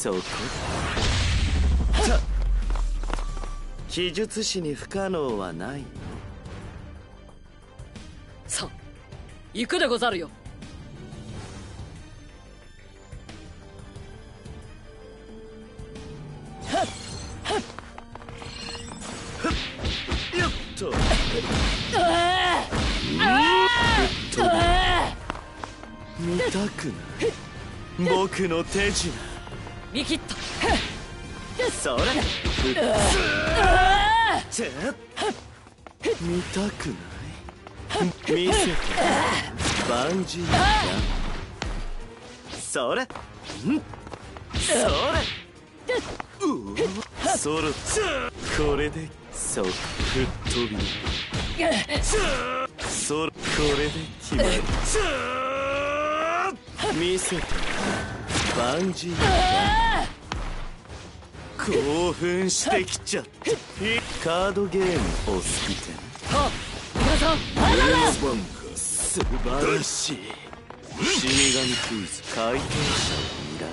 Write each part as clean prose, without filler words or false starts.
そこだ。奇術師に不可能はない。 さあ行くでござるよ。 よっと見たくない僕の手品。 見切った。 それ見たくない見せてバンジージャンプ。それそれこれでそう吹っ飛びそれこれで決まる。見せてバンジージャンプ。興奮してきちゃった。カードゲームお好きでね。 は皆さん素晴らしい。死神クイズ回答者はいらない。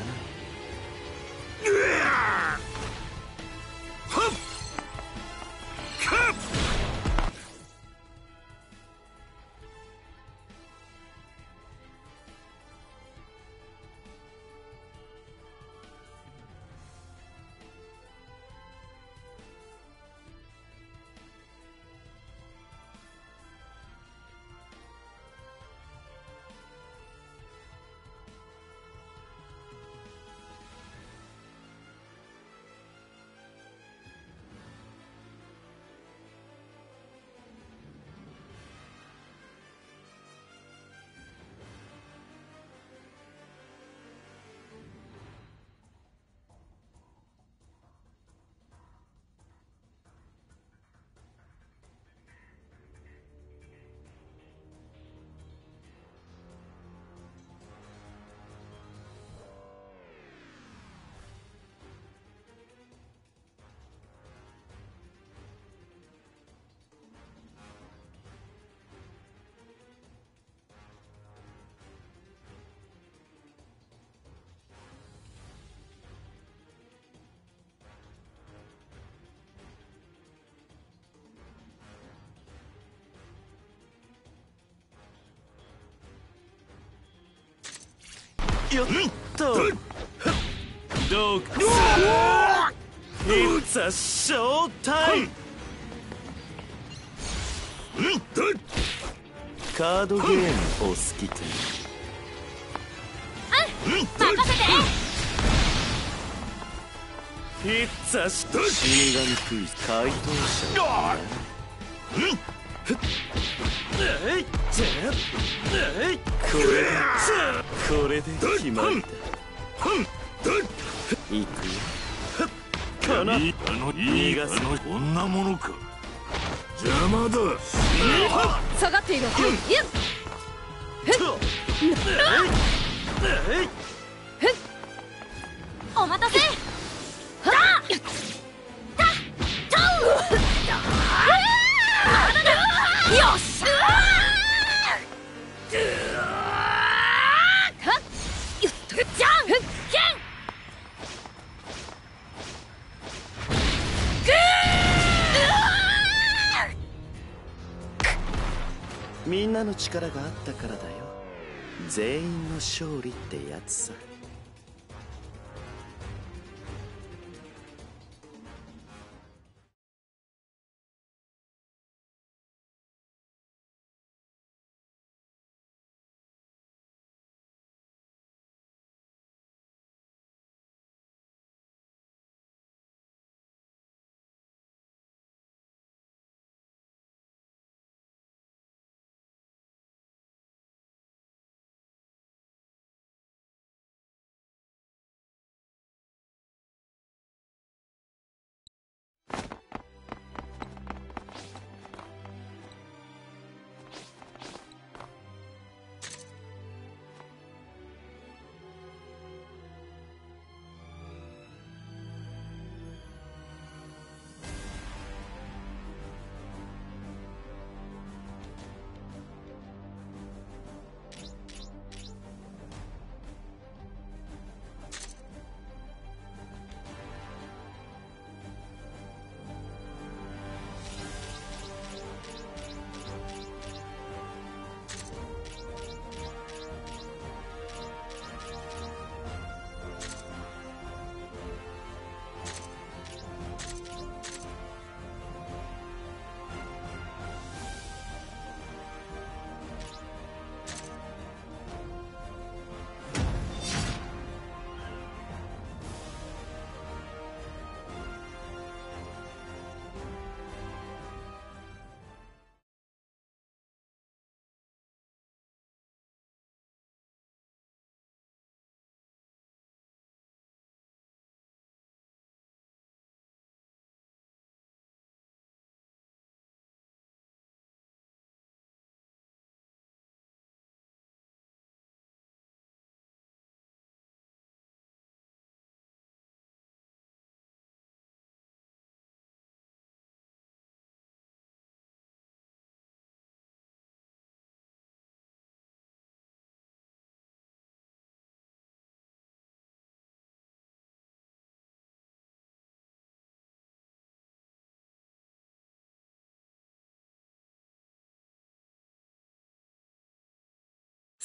よっとどうかIt's a show time。カードゲームお好きで。 任せて。 It's a 死神クイズ回答者はこれで決まりだ。行くよ。この逃がすこんなものか。邪魔だ。 下がっていろ。 お待たせ。よっしゃじゃんけん。 みんなの力があったからだよ。全員の勝利ってやつさ。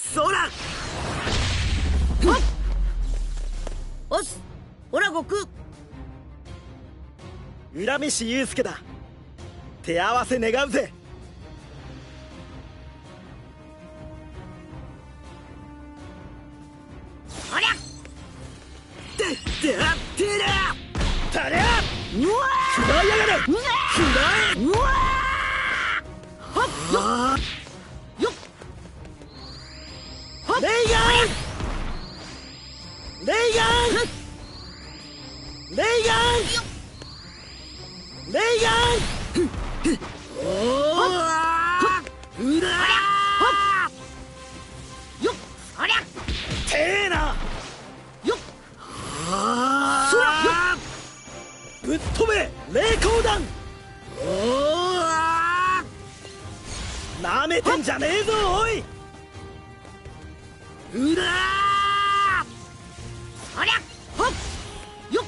そらおしおら悟空浦飯祐介だ。手合わせ願うぜ。 おりゃてやってりゃたりゃうわ食らいやがれ食らえうわはっよっレイガンレイガンレイガンレイガンおーうだよっおりゃてえなよっそらよっぶっ飛べ霊光弾おーなめてんじゃねえぞおいうだおりゃはっよっ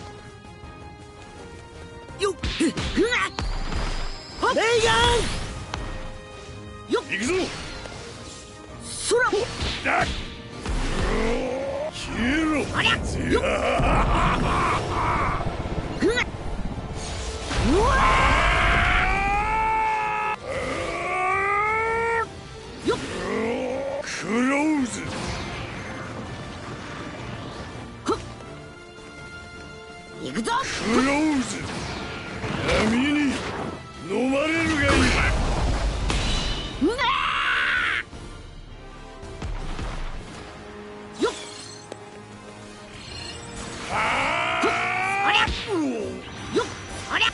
よっうわレイガンよっ行くぞ。 そらだ消えろ。 おりゃよっうわよっクローズ。 行くぞクローズ。闇に飲まれるがいい。 うわよっおりゃよっおりゃ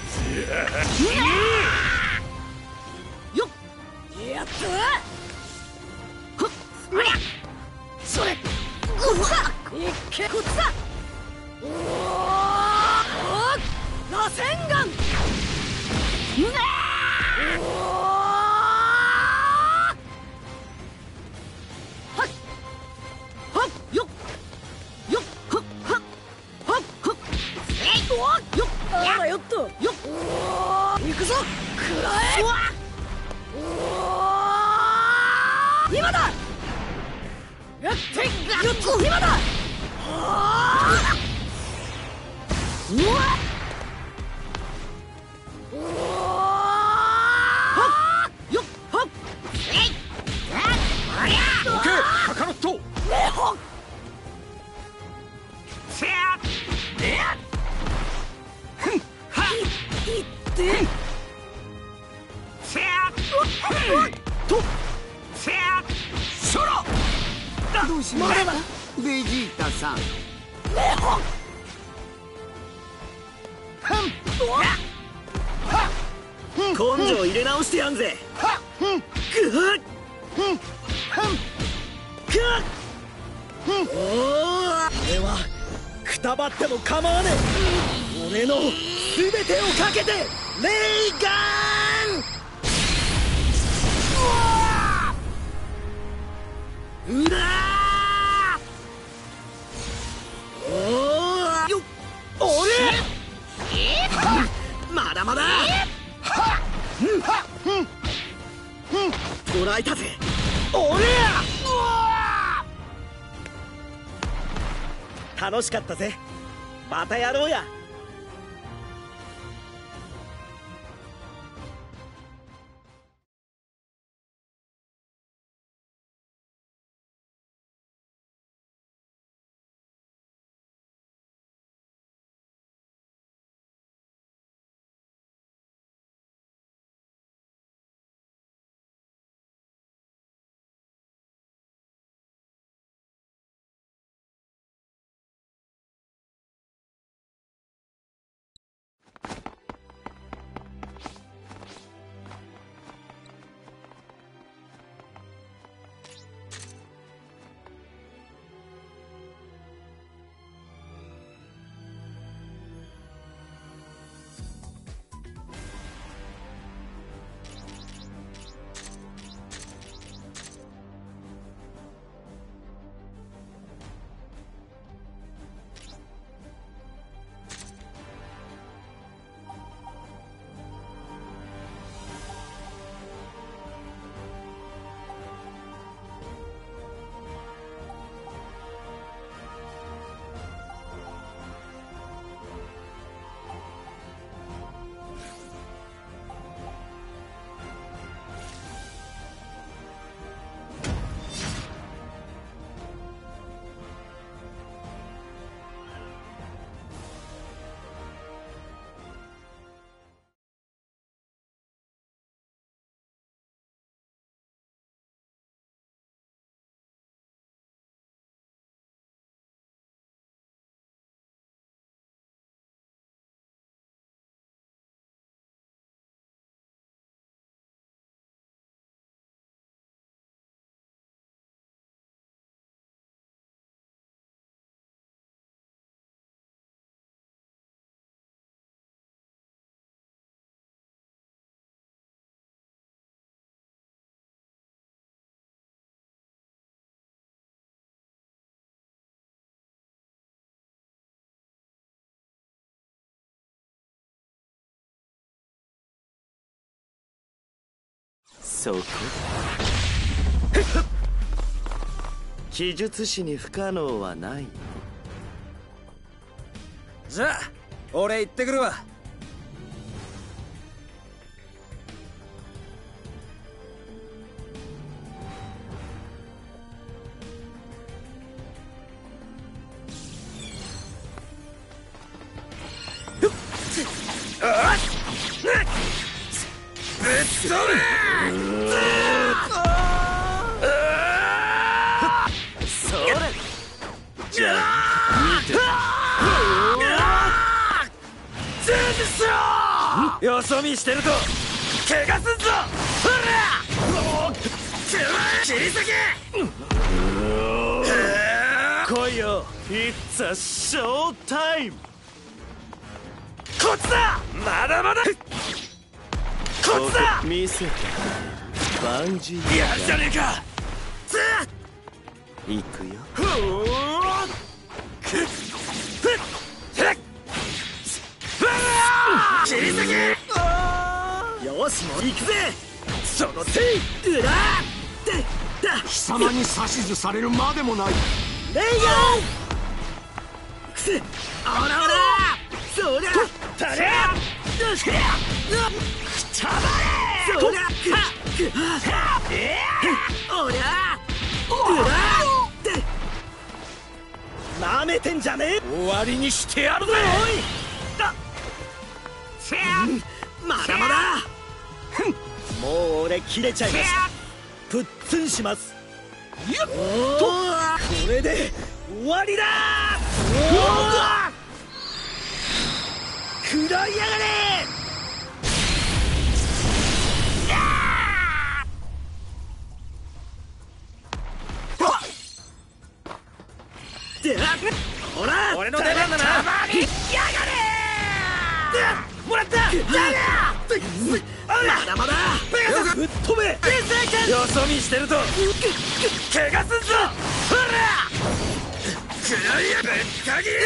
よっやったおりゃそれこっちだいけこっちだおお螺旋岩うわおはっよっよっはっはっはっはっえいおよっあらよっとよっ行くぞくらえお今だやってよっと今だうわはっよっはっえいおりゃオッケーカカロット。 メホせやでやいってせやとせやそらどうしまだだベジータさんメホ根性入れ直してやんぜぐはっぐはっおー俺はくたばっても構わねえ俺の全てをかけてレイガンうだーおーよっ俺まだまだ捕らえたぜ俺や楽しかったぜまたやろうやそこ奇術師に不可能はない。 じゃあ俺行ってくるわ。 それじゃあ見てよそ見してると怪我すんぞ。ほら切り裂け。来いよ。 It's a show time。 こっちだ。まだまだこっちだ。 見せてバンジー。 やるじゃねえか。 行くよ。 切り裂け。よしもう行くぜ。その手裏ってだ。 貴様に指図されるまでもない。 レイガンくせ。オラオラそりゃたれよしくたばれそりゃおりゃうらってなめてんじゃねえ。終わりにしてやるぜ。おいだまだまだもう俺切れちゃいました。プッツンします。おおこれで終わりだ。食らいやがれ。ほら俺の出番だな。たまにやがれ。もらった。まだまだぶっ飛べ。よそ見してると怪我すんぞ。ほらくらいやぶっかぎ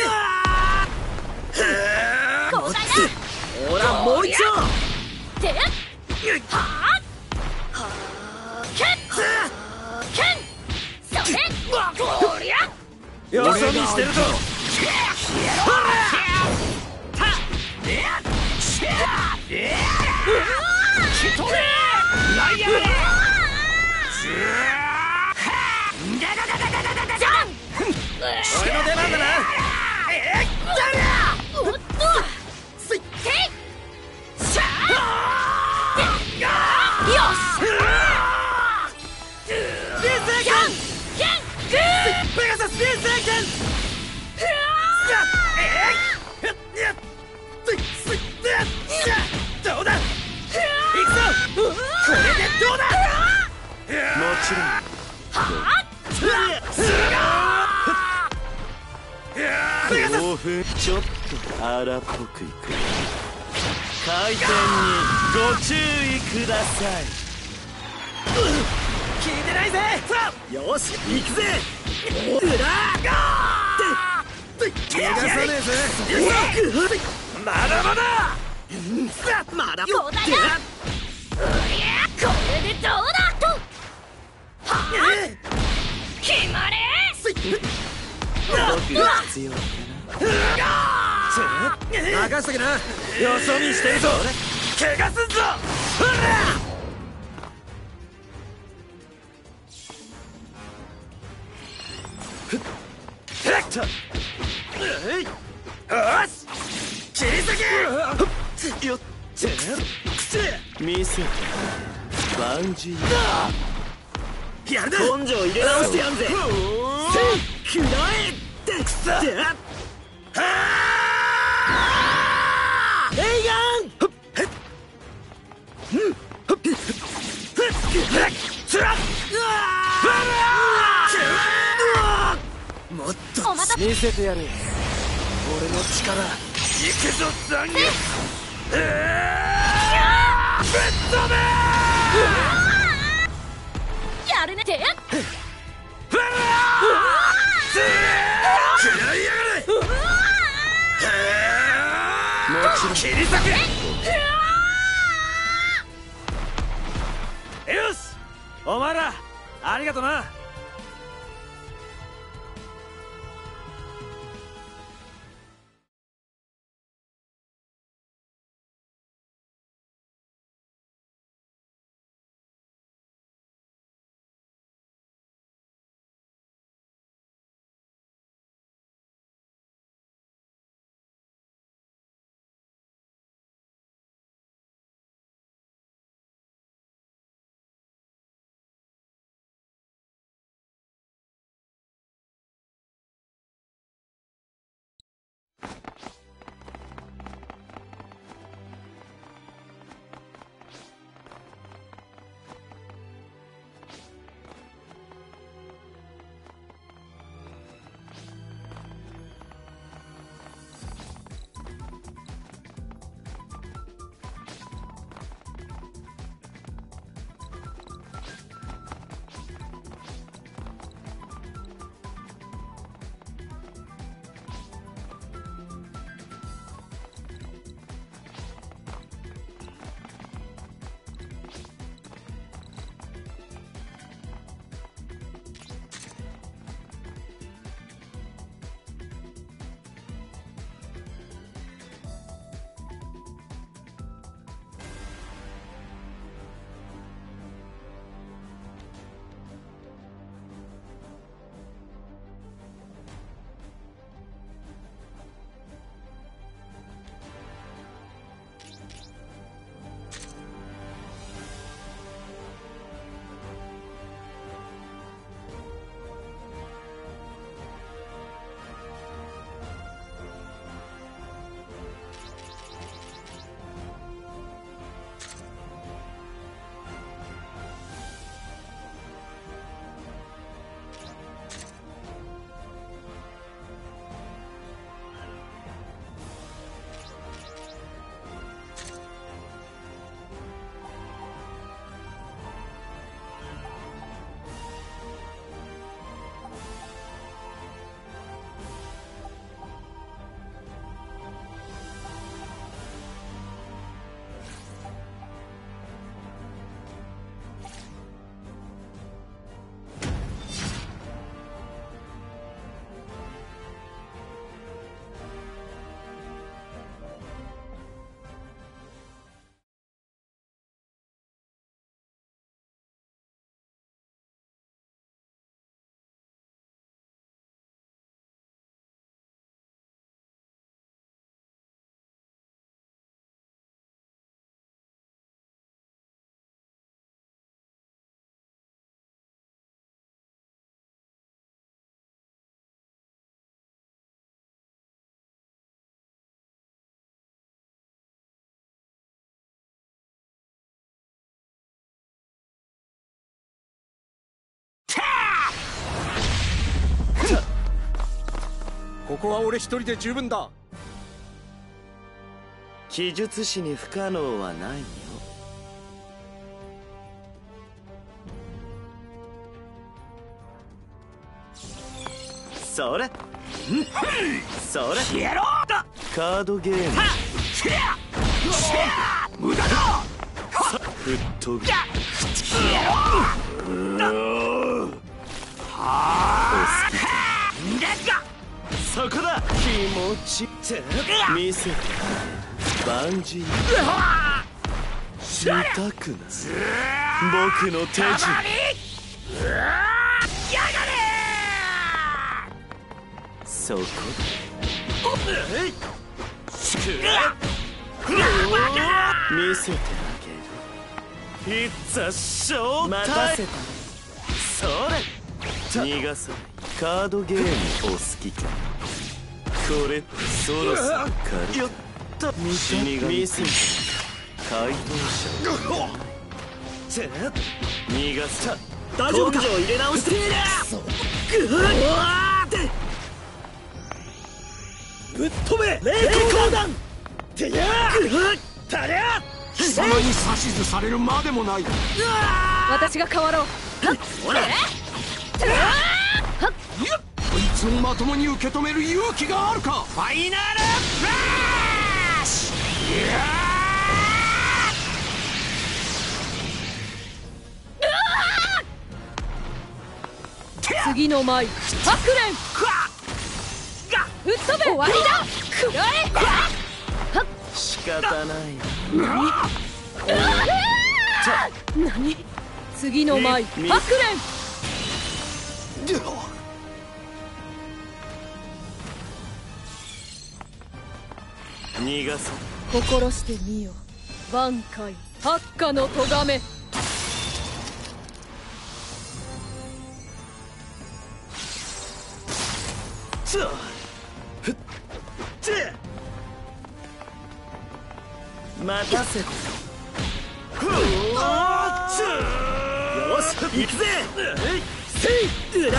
交代だ。 ほらもう一丁。 てはあけんけんそれこりゃ。 よそ見してるとほら俺の出番だな。 おっとせいしゃあよしペガサス流星剣。どうだ。行くぞ。これでどうだ。 もちろん。興奮ちょっと荒っぽくいく。回転にご注意ください。 聞いてないぜ。よし行くぜ。裏逃がさねえぜ。まだまだまだ交代だ。これでどうだと。はあ決まれ。 僕が必要か任しとけな。よそ見してるぞ。怪我すんぞ。ほらよし切り裂け。 よっ見せてバンジー。 やるだ。根性入れ直してやんぜ。せいくらえってくそ。レイガンもっとお待たせ。 見せてやる。 俺の力行くぞ残業。ぶっ飛べ。 やるねて。 くらいやがれ。 もちろん。 切り裂け。よしお前らありがとな。 ここは俺一人で十分だ。 奇術師に不可能はないよ。それそれやろうだ。 カードゲーム無駄だ。 吹っ飛ぶそこだ。気持ち見せてバンジー見たくな僕の手順そこ見せてあげる。いざショータイム。それ逃がさない。カードゲームお好きか。これそろそろ借りよった死神せて解放者逃がさ大丈夫か。入れ直してぶっ飛べ霊光弾てやたりゃ貴様に指図されるまでもない。 私が変わろう。 ほらこいつをまともに受け止める勇気があるか。 ファイナルフラッシュ。 次の舞白蓮吹っ飛べ終わりだくらえ仕方ない何次の舞白蓮逃がそう心してみよ挽回八花の咎め待たせたよし行くぜせい裏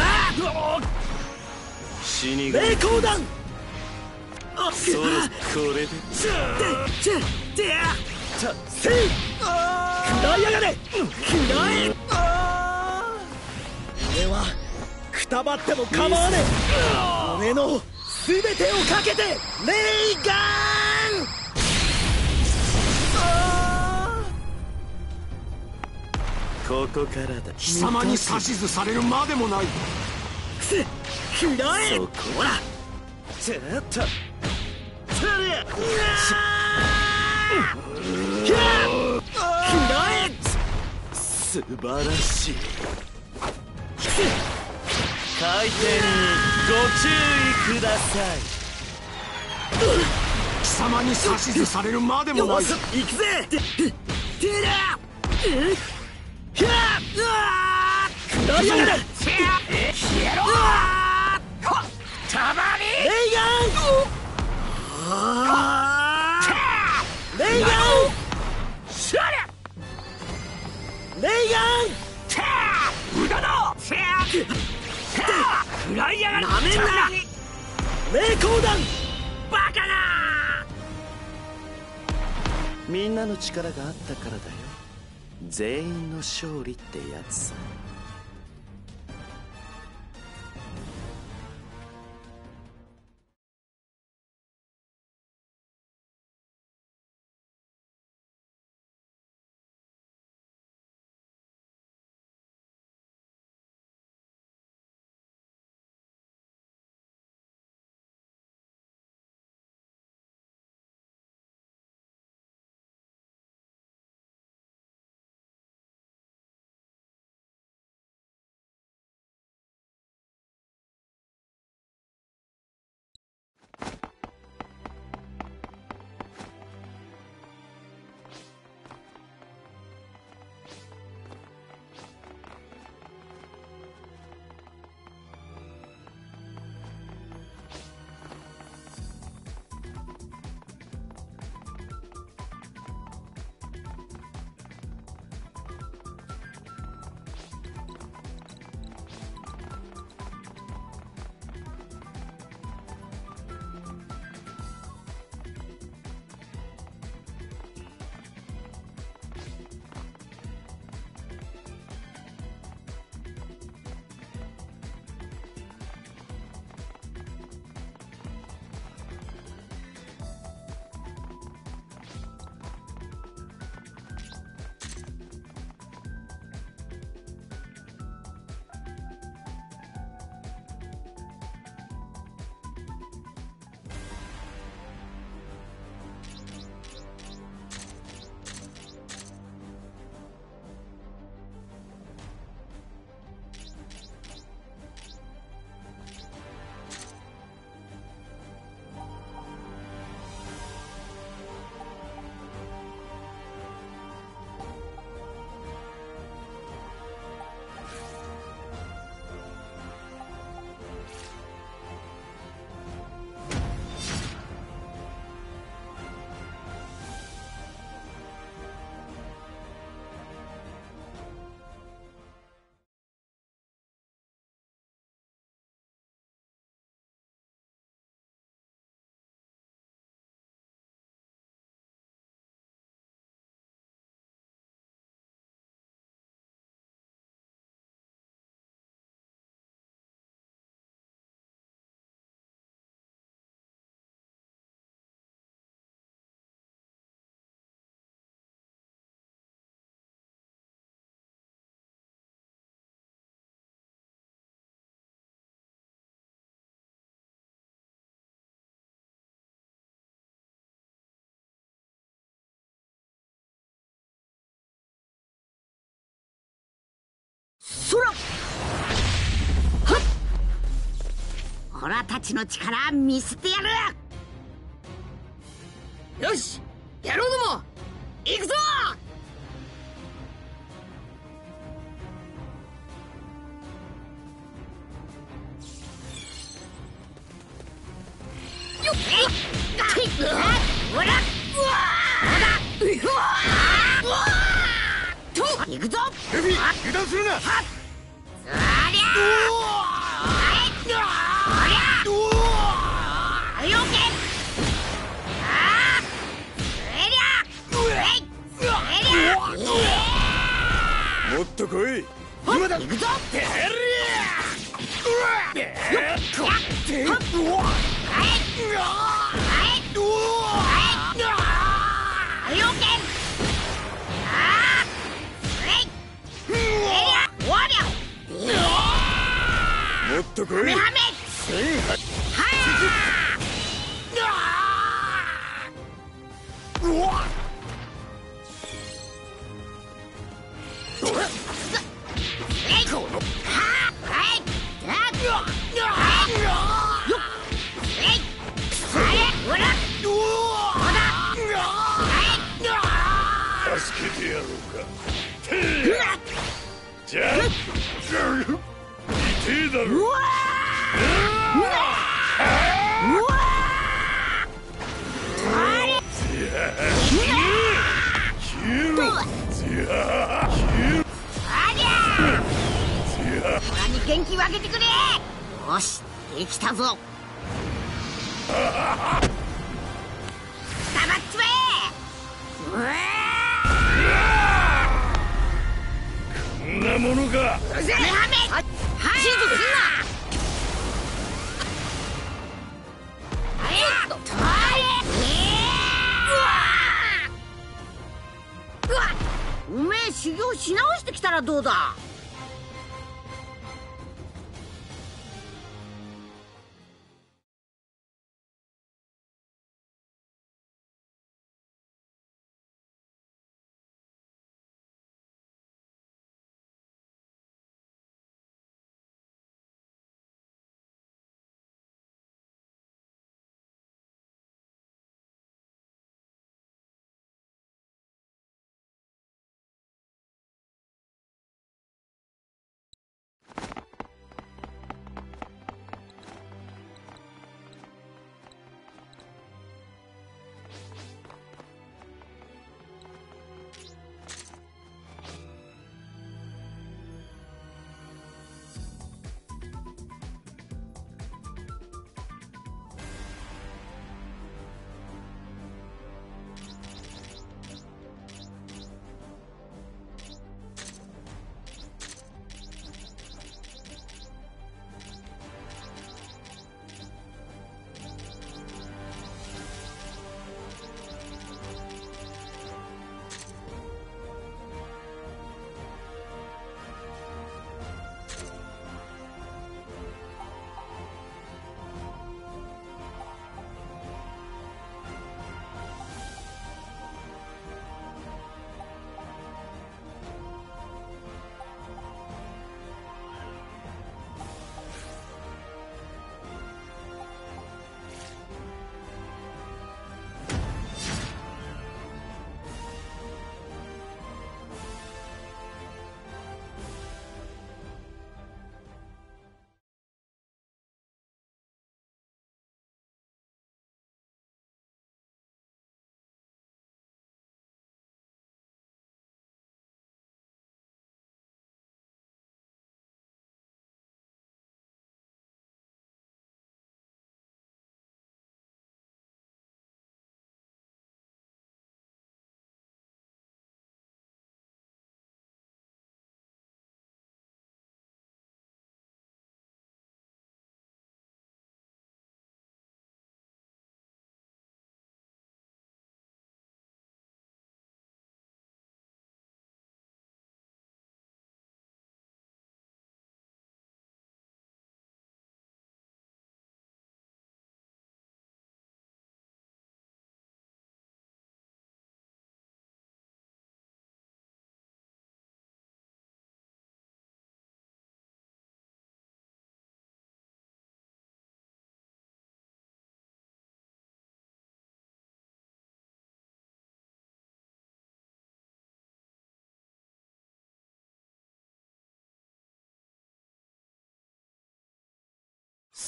死神霊光弾それこれでせい食らいやがれ食らえ俺はくたばっても構わねえ俺の全てをかけてレイガンここからだ貴様に指図されるまでもない。 食らえそこほらちょっと食らえ素晴らしい回転にご注意ください貴様に指図されるまでもない。 よし行くぜてら食らいやがれ消えろたまにレイガンレイガンレイガン無駄だ食らいやがれなめんな霊光弾バカなみんなの力があったからだよ全員の勝利ってやつさオラたちの力見せてやる。よし、野郎ども行くぞ。よっ、ほら、行くぞ。 ルフィ、油断するな。もっと来い。今だ。行くぞ。もっと来い。助けてやろうか。じゃあ、痛えだろ。 元気分けてくれ。よし、できたぞ。捕まっちまえ。 こんなものか。 うぜえ、はめ。はい、シートすんな。おめえ修行し直してきたらどうだ。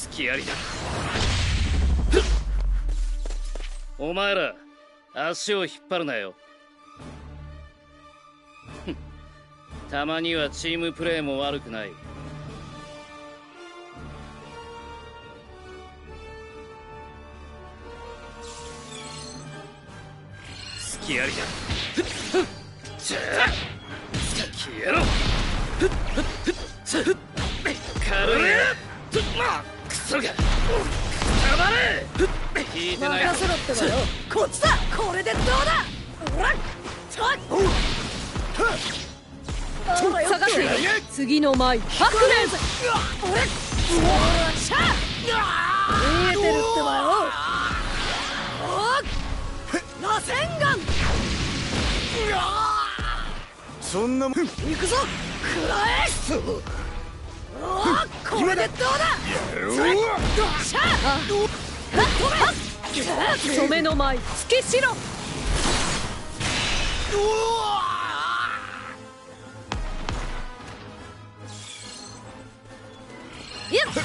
隙ありだ。お前ら足を引っ張るなよ。たまにはチームプレーも悪くない。隙ありだ。じゃあ消えろ。軽いな。クソがたまれ。聞いてない。 任せろってばよ。こっちだ。これでどうだ。ほら探して次の舞ハクレンズ。俺しゃ見えてるってばよ。螺旋岩。 そんなもん。 行くぞ。くらえ。これでどうだ。しゃ染めの舞つけしろ。いやっ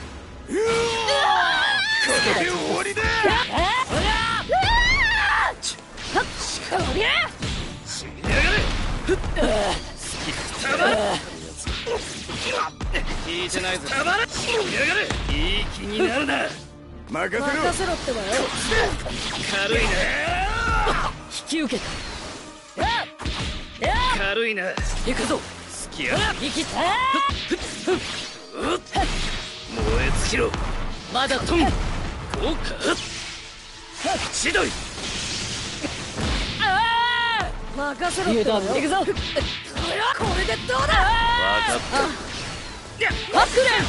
これで終わりだ。 聞いてないぞ。たまれ。いい気になるな。 任せろ。 任せろってばよ。 軽いな。 引き受けた。 軽いな。 行くぞ。 隙あり。 生きた。 燃え尽きろ。 まだトン。豪華。千鳥。 任せろってばよ。行くぞ。これでどうだ。 分かった。 ハクレン。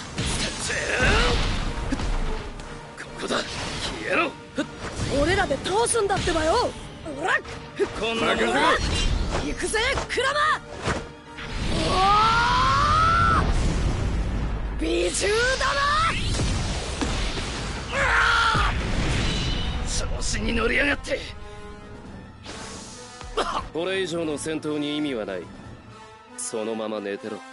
ここだ。消えろ。 俺らで倒すんだってばよ。ほらこんなもの。 行くぜクラマ。美獣だな。 調子に乗りやがって。これ以上の戦闘に意味はない。そのまま寝てろ。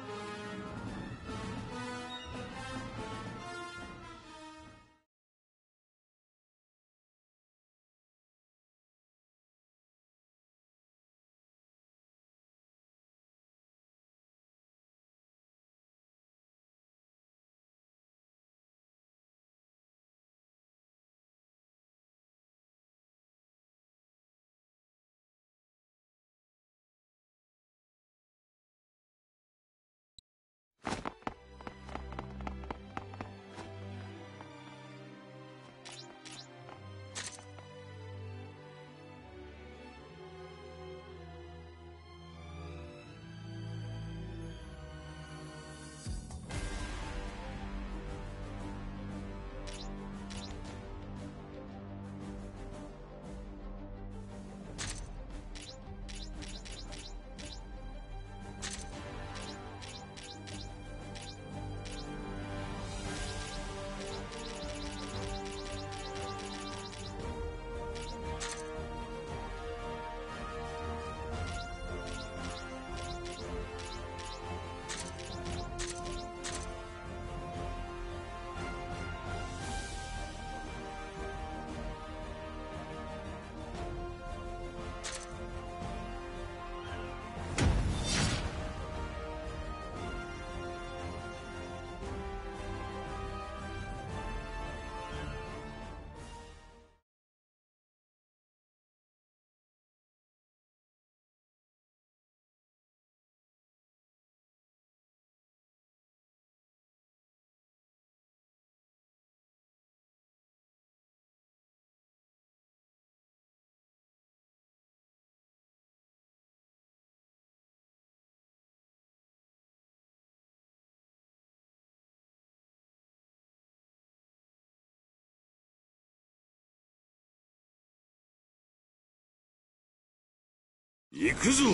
行くぞ。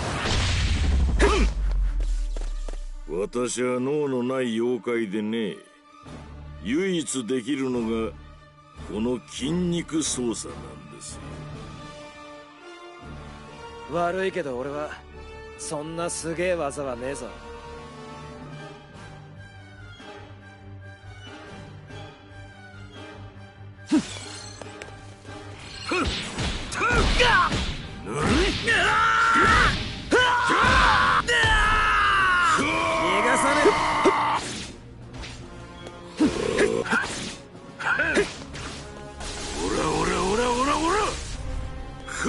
私は脳のない妖怪でね、唯一できるのがこの筋肉操作なんですよ。 悪いけど俺はそんなすげえ技はねえぞ。 ぬるい逃がさねオラオラオラオラオラか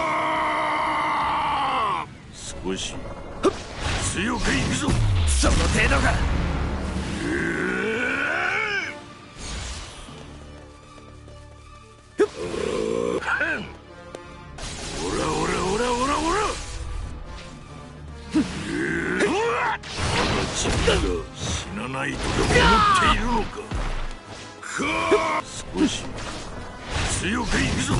ー少し強くいくぞ。 その程度か。 オラオラオラオラオラまだチビが死なないとでも思っているのか。かー少し強くいくぞ。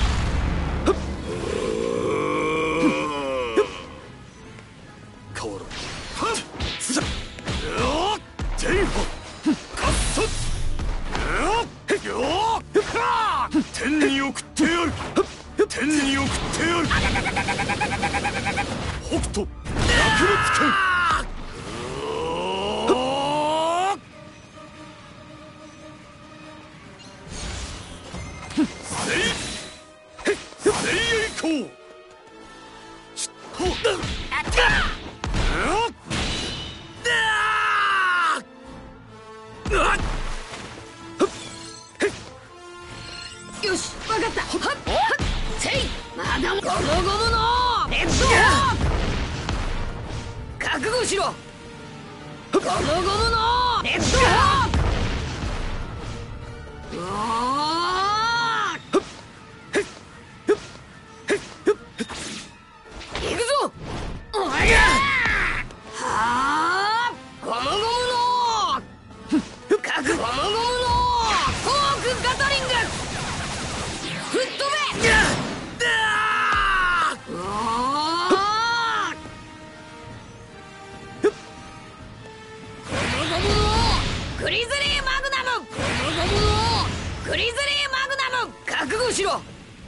コロスザテイホカッサ天に送ってやる。天に送ってやる。北斗落月剣。 よし、わかった。はっはっせい。まだゴムゴムのレッド覚悟しろ。ゴムゴムのレッドうわー行くぞ。おいやはあゴムゴムの覚ゴムゴムのフォークガトリング吹っ飛べ。うわーゴムゴムのグリズリーマグナム。ゴムゴムのグリズリーマグナム覚悟しろ。はっ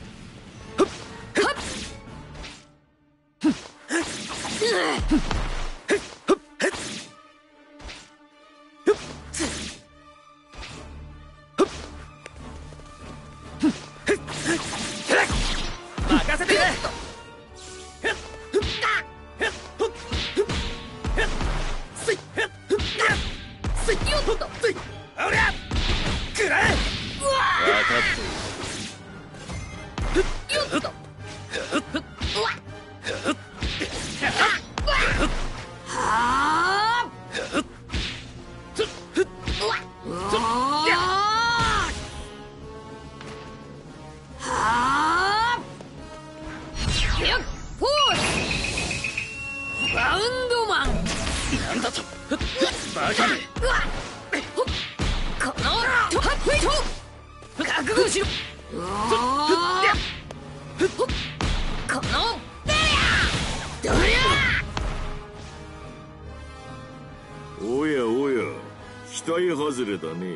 任せてくれ。 よっとおりゃくらえ。 うわ分かってよっとうわはあうわうわはあよっフォースバウンドマン。 なんだと。バカめ。 うわほっこのとはっふいと覚悟しろ。うわほっこのドリャおやおや期待外れだね。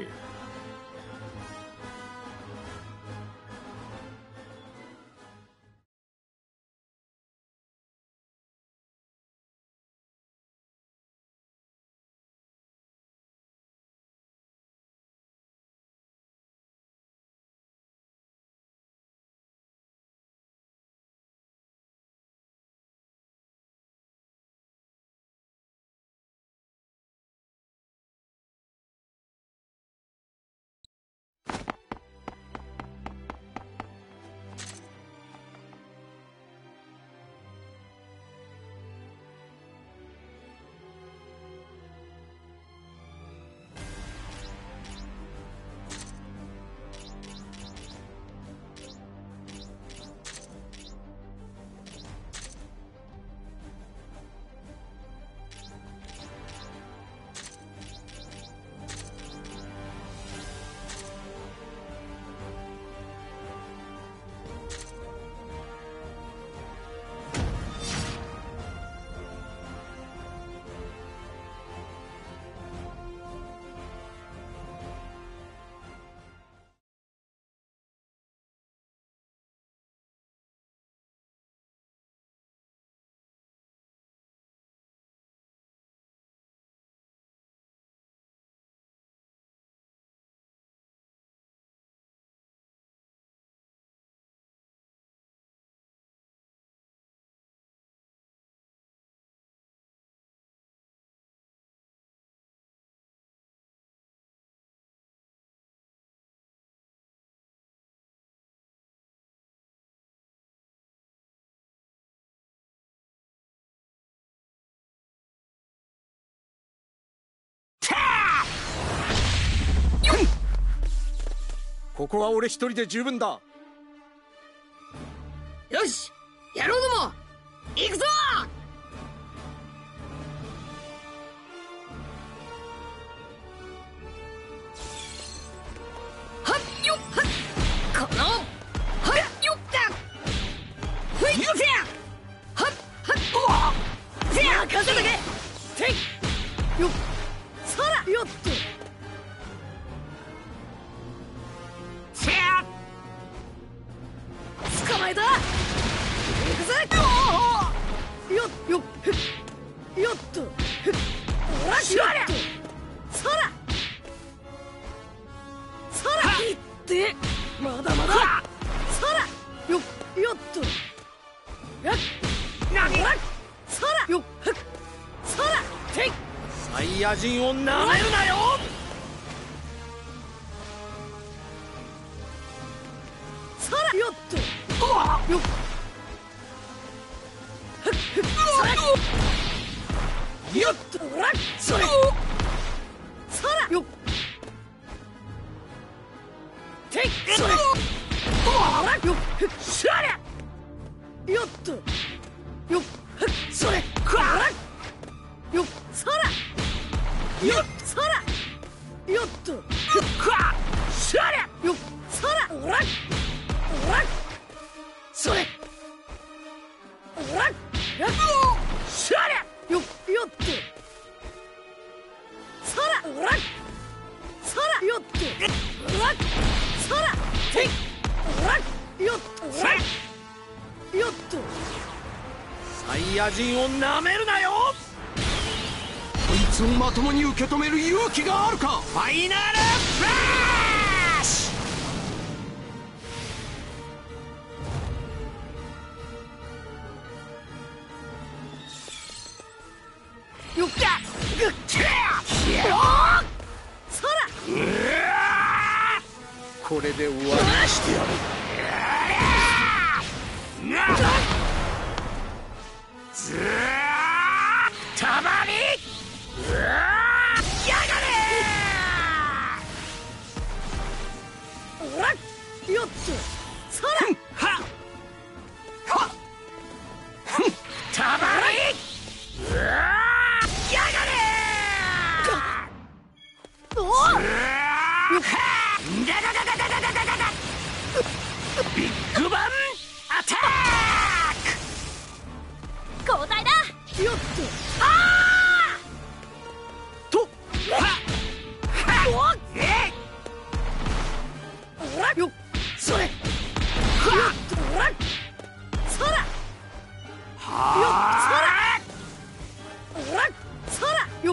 ここは俺一人で十分だ。 よし、野郎ども行くぞ。はっよっはっ、このはっよっだ、ふいよせや、はっはっおせや、任せとけ。せいよっ、そらよっとせや、捕まえた。行くぜ。よっよっふっよっとふっ、おらしよっとそらそらいってまだまだそらよっよっとやっなにそらよっふっそらていサイヤ人をなめるなよ。 そらよっとよっふっふっそらよっとおらそれそらよっていそれおらよっふっしゃりゃよっとよっふっそれおらよっそらよっそらよっとふっしゃりゃよっそらおらおらそれおらやっしゃりゃよっよっとそらおらそらよっとおらそらていおらよっとおらよっとサイヤ人をなめるなよ。 こいつをまともに受け止める勇気があるか。 ファイナルフラッシよっかぐっけそらこれで終わりにしてやる。 たまにやがれおらよっとそらははたまにやがれおっビッグバンアタック交代だよっとあーとはおっおらよっそれよっとおらそらよっそらおらそらよっ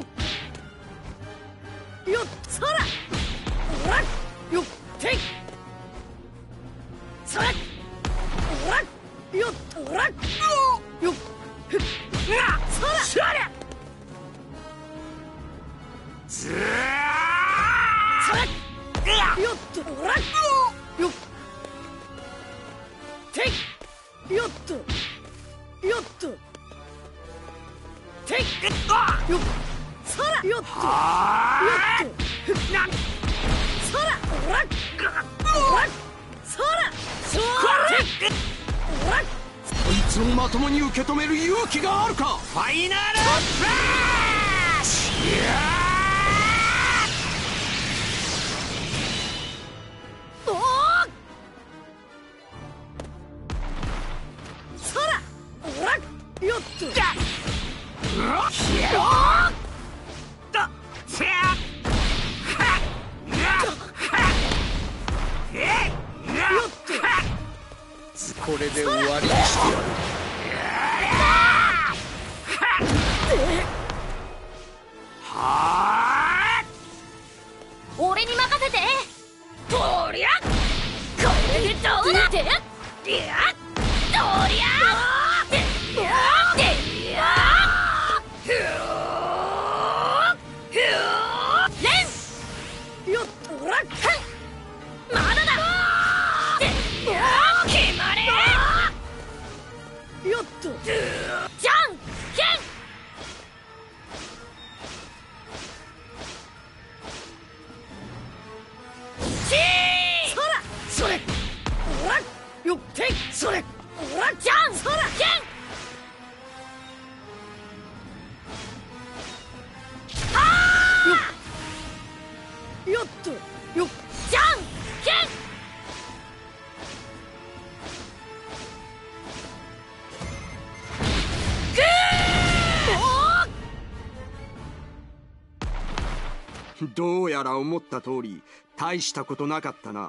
よっそらおらよっていそれおらよっおらよっふっなそらしゃりゃずーそれよっとおらよっていよっとよっとていよっそらよっとよっとふっなそらおらおらそらそらおらこいつをまともに受け止める勇気があるか。 ファイナルフラッシおおそらおらよっとだよっとせやはっよっとこれで終わりにしてやる。 俺に任せて。とりゃこれでどうだ。でやとりゃでやふーレンよっとらっまだだでや決まれよっとじゃんけんしーそらどうやら思った通り大したことなかったな。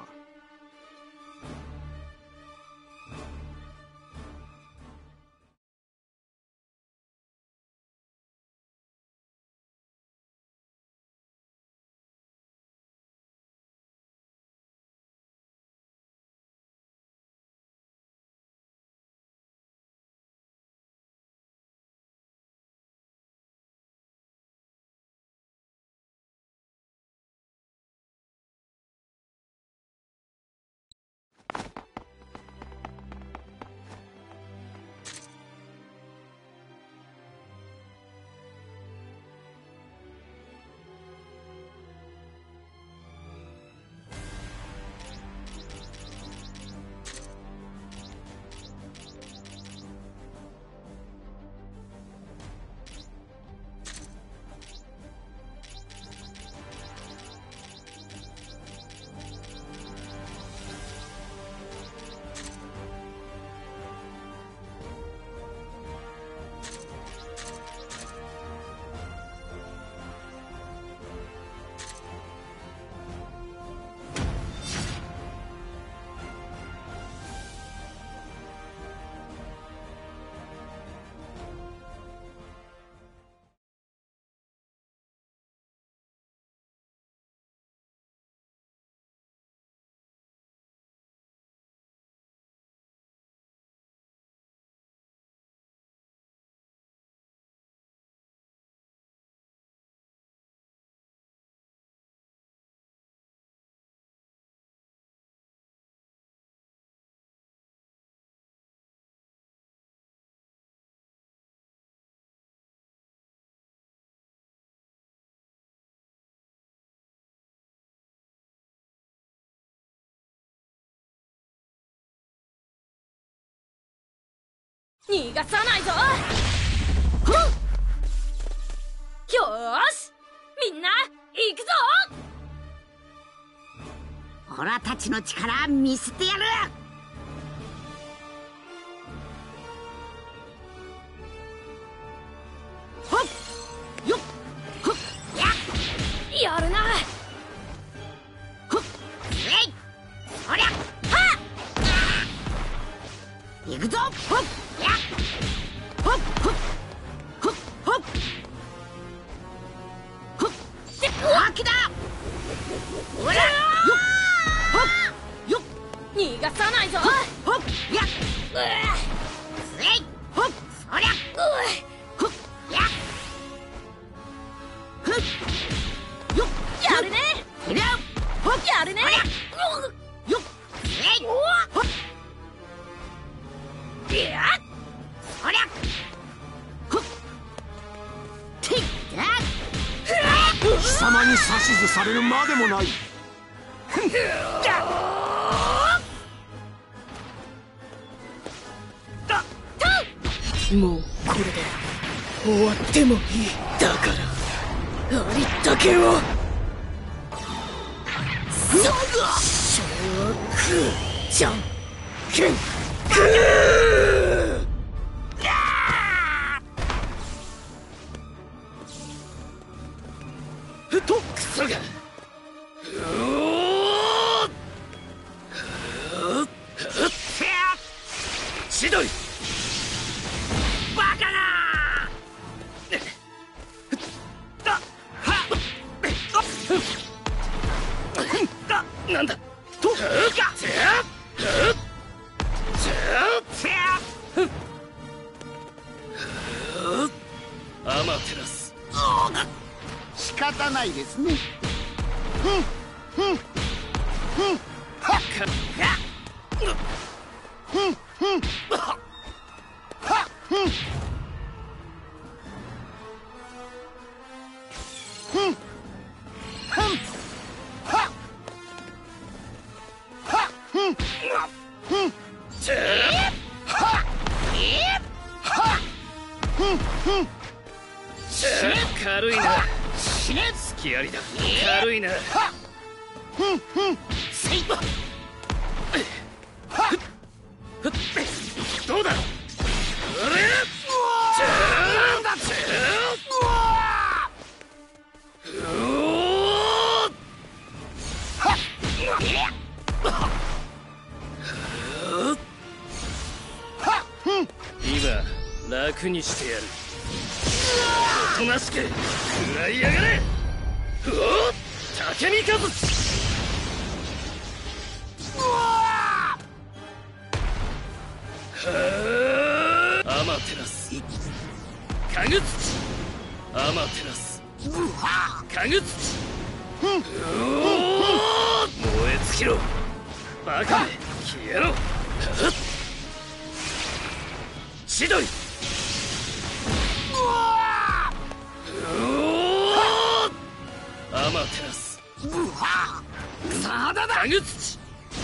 逃がさないぞ。よーし、みんな行くぞ。 オラたちの力見せてやる。ほっよっほっやるな。ほっえいそりゃはっ行くぞ。ほっやっほっほっほっほっほっできだ。ほらよっほっよっ逃がさないぞ。 ほっやっえいほっそりゃほっやっふっよっやるね。 いるよほっやるね。 よっえいほっやっそりゃほっていっ貴様に指図されるまでもない。 もうこれで終わってもいい。だからありったけを小悪じゃんけんとクソが千鳥バカななんだとアマテラス仕方ないですね。 軽いな。隙ありだ。軽いな。どうだ。 今楽にしてやる。おとなしく食らいやがれ。おっ竹見和アマテラスかぐ土アマテラスかぐ土燃え尽きろバカめ消えろ千鳥アマテラスかぐ土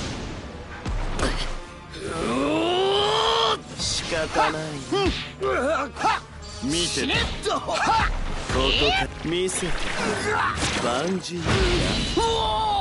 仕方ない見てたことか見せてバンジーや